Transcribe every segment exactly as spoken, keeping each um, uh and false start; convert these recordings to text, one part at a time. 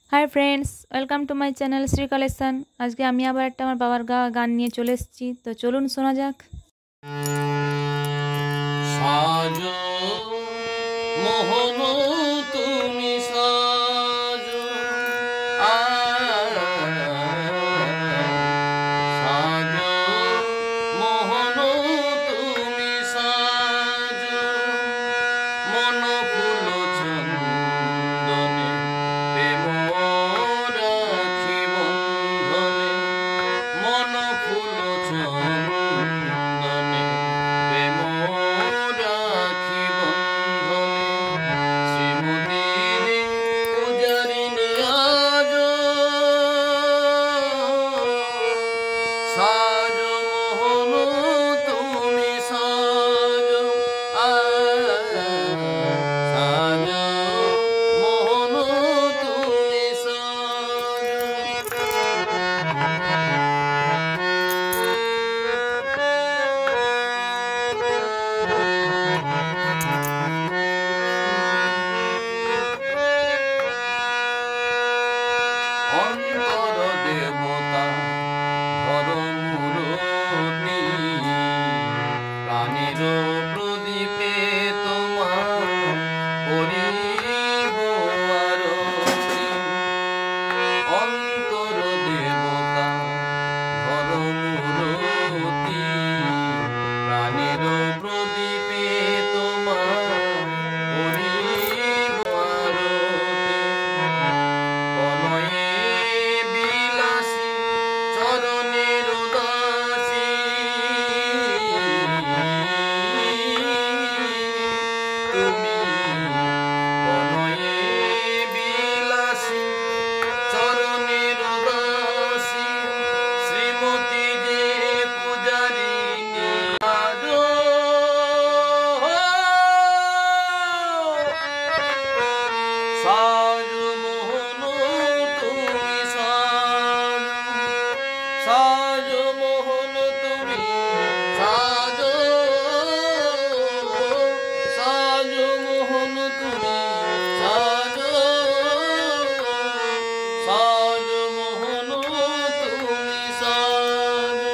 Hi friends, welcome to my channel Shri collection. आज के आमी आबार एकटा आमार बाबार गाওয়া गान निये चले एसेछि, तो चलुन शोना जाक। साजो मोहन तुमी साजो साजो मोहन तुमी साजो मन फूल चंदने प्रेम राखी बंधने मन फूल चंदने प्रेम राखी बंधने श्रीमती रे पूजारिणी आजो साजो मोहन तुमी साजो साजो मोहन तुमी অন্তর দেবতা ধর্মমূরতি প্রাণের প্রদীপে তোমার করিব আরতি। অন্তর দেবতা ধর্মমূরতি প্রাণের প্রদীপে তোমার করিব আরতি। কনয়ে বিলাসী চরণের দাসী তুমি কনয়ে বিলাসী চরণের দাসী শ্রীমতী যে পূজারিণী আজো সাজো মোহন তুমি সাজো সাজো মোহন তুমি সাজো সাজো মোহন তুমি সাজো সাজো মোহন তুমি সাজো।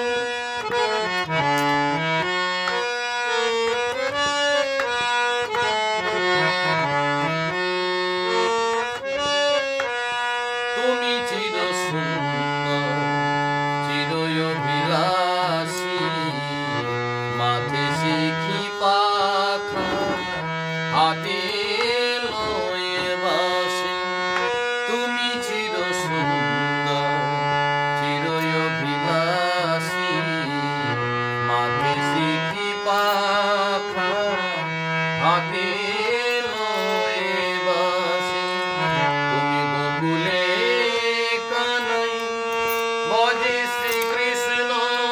তুমি চির সুন্দর চিরই অভিলাষী মাথে শিখি পাখা হাতে লয়ে বাসি। তুমি চির সুন্দর চিরই অভিলাষী মাথে শিখি পাখা হাতে লয়ে বাসি। তুমি গোকুলে কানাই বজে শ্রীকৃষ্ণ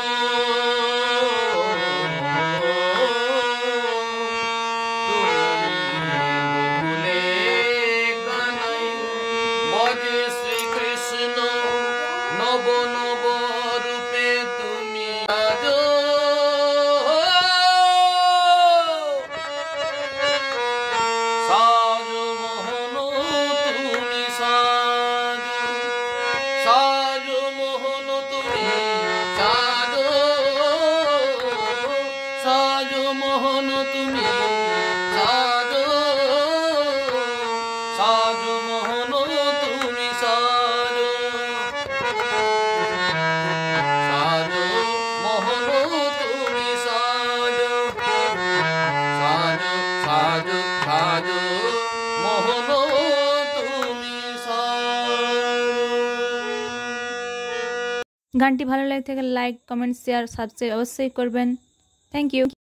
তুমি গোকুলে কানাই বজে শ্রীকৃষ্ণ নব নব রূপে তুমি আজো সাজো মোহন তুমি সাজো সাজো মোহন তুমি সাজো সাজো মোহন তুমি সাজো সাজো মোহন তুমি সাজো সাজো মোহন তুমি সাজো সাজো সাজো সাজো মোহন তুমি সাজো। গানটি ভালো লাগে থাকলে লাইক, কমেন্ট, শেয়ার, সাবস্ক্রাইব অবশ্যই করবেন। Thank you.